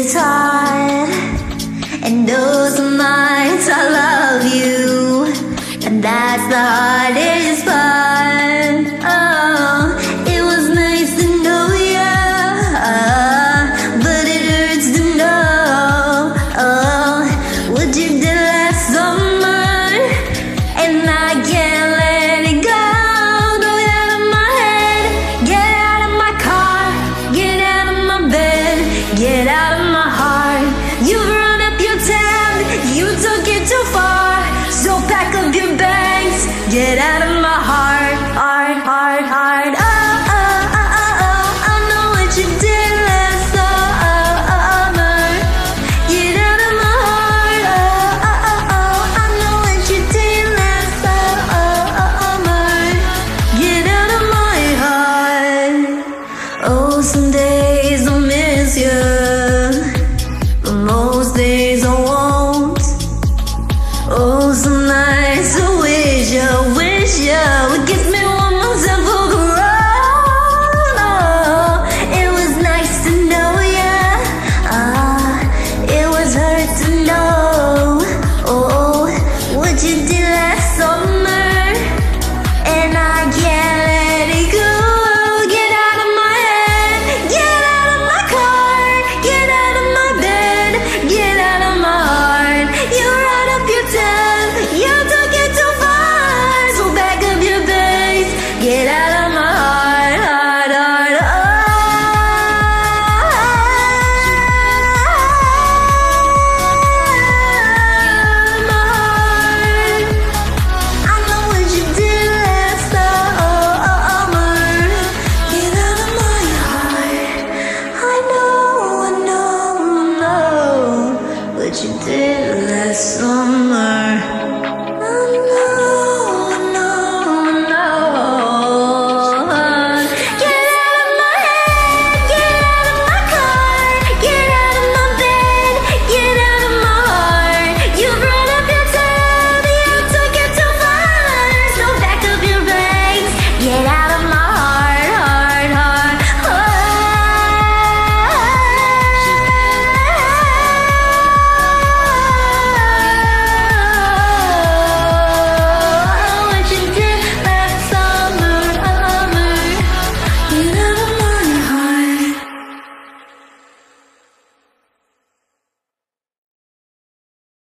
is hard, and those nights I love you, and that's the hardest part. Oh, it was nice to know ya, but it hurts to know. Oh, what you did last summer, and I can't let it go. Throw it out of my head, get out of my car, get out of my bed, get out of my heart. You've run up your tab, you took it too far, so pack up your bags, get out of my heart, heart, heart, heart. Oh, oh, oh, oh, oh, I know what you did last summer. Get out of my heart. Oh, oh, oh, oh, I know what you did last summer. Get out of my heart. Oh, some days I miss you, but most days I